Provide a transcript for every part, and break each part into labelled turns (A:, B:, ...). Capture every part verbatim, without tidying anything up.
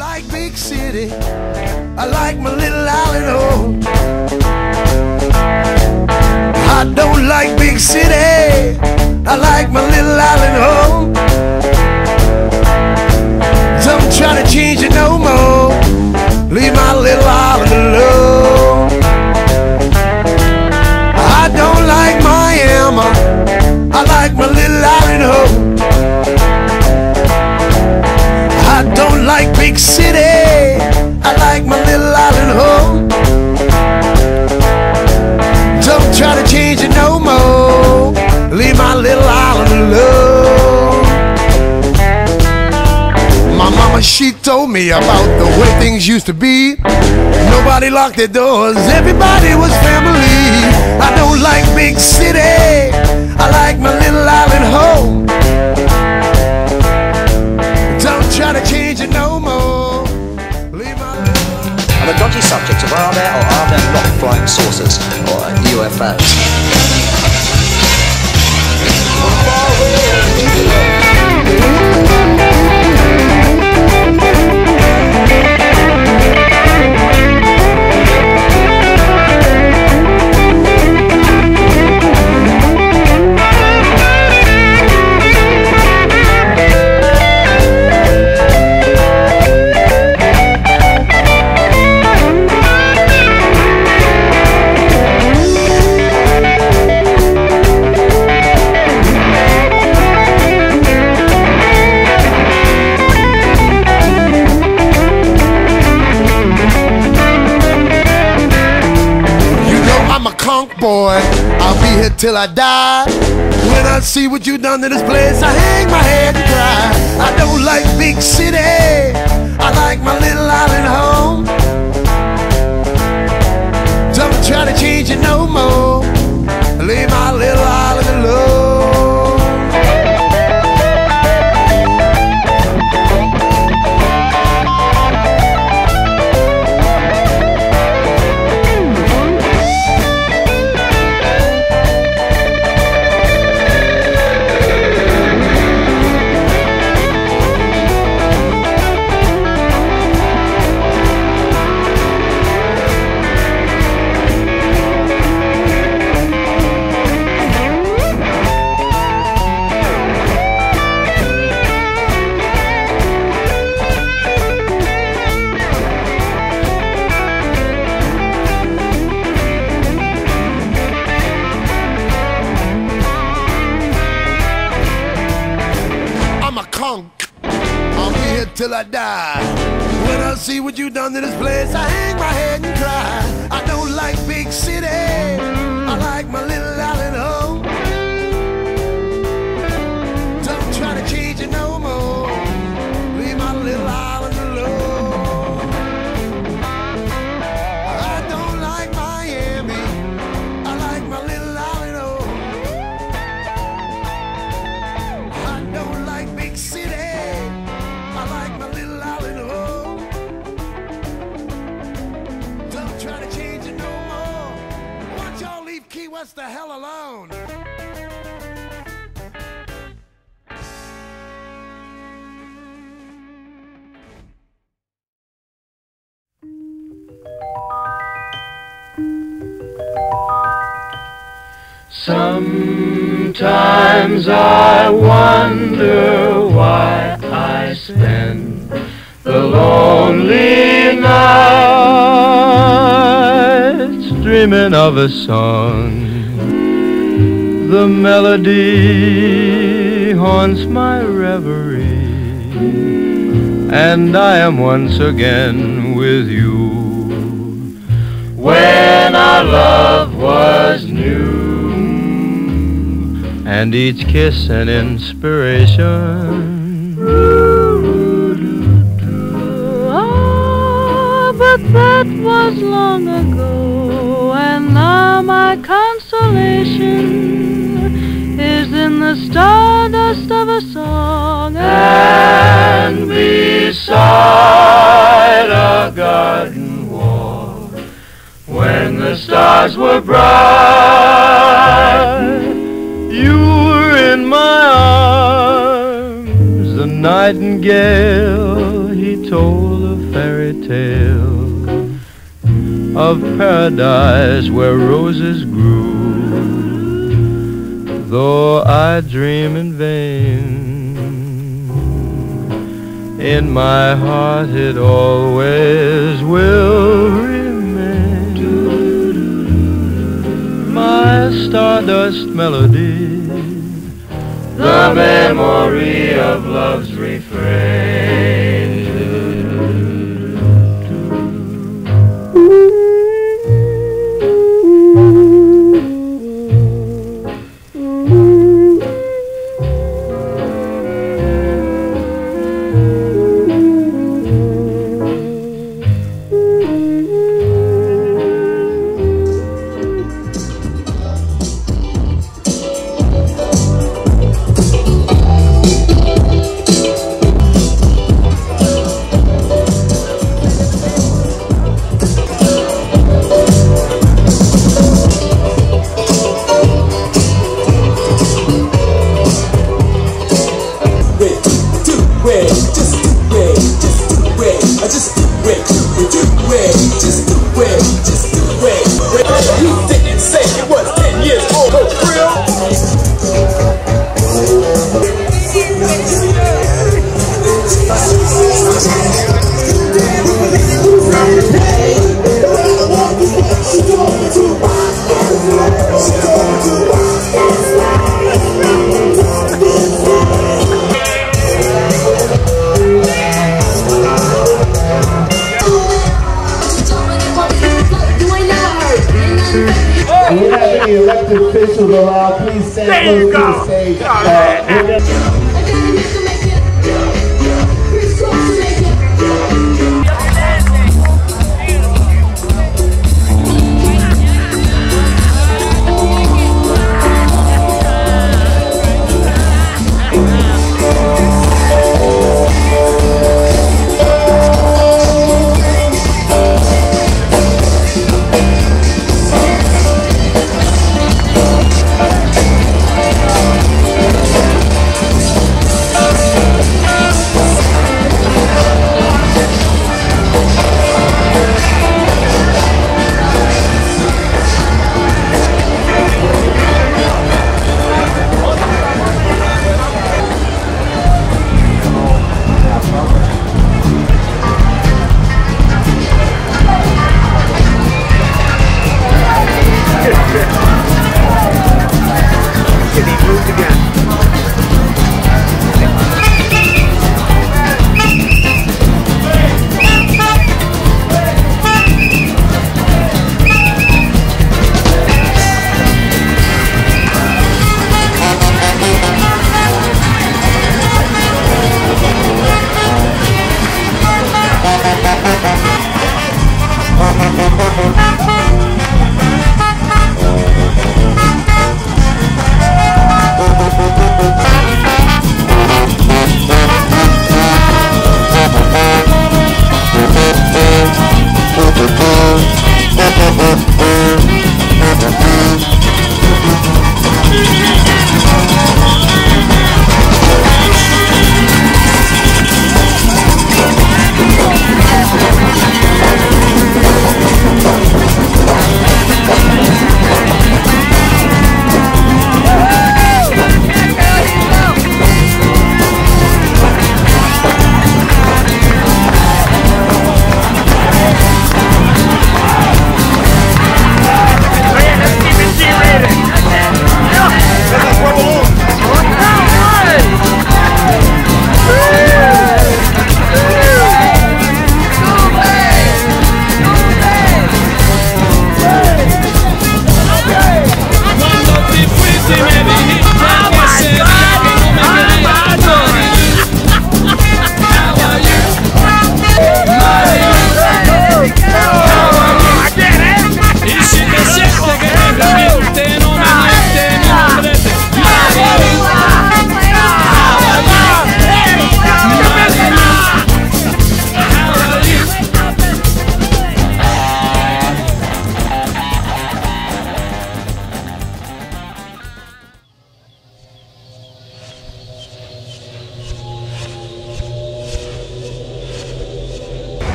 A: like big city, I like my little island home. I don't like big city, I like my little island home. Don't try to change it no more, leave my little island alone. I don't like Miami, I like my little island home. I don't like big city, I like my little island home. Don't try to change it no more, leave my little island alone. My mama, she told me about the way things used to be. Nobody locked their doors, everybody was family. I don't like big city, I like my little island home. Don't try to change it no more, leave my little...
B: On the dodgy subject of are there or are there not flying saucers or U F Os?
A: Boy, I'll be here till I die. When I see what you done to this place, I hang my head and cry. I don't like big city, I like my little island home. Don't try to change it no more, leave my little island alone. I'll be here till I die. When I see what you done to this place, I hang my head and cry. I don't like big city, I like my little island home. Don't try to change it no more, leave my little island alone. I don't like Miami, I like my little island home. I don't like big city, I like my little island home. Don't try to change it no more. Watch y'all leave Key West the hell alone.
C: Sometimes I wonder why I spend the lonely nights dreaming of a song. The melody haunts my reverie, and I am once again with you. When our love was new, and each kiss an inspiration.
D: Ah, but that was long ago, and now my consolation is in the stardust of a song,
C: and beside a garden wall, when the stars were bright, you were in my arms, the nightingale he told of fairy tale of paradise where roses grew. Though I dream in vain, in my heart it always will remain. My stardust melody, the memory of love's refrain.
E: We have any elected officials around, please stand close to the stage. Uh,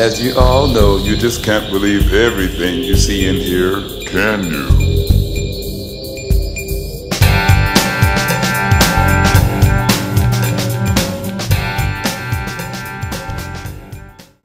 F: As you all know, you just can't believe everything you see and hear, can you?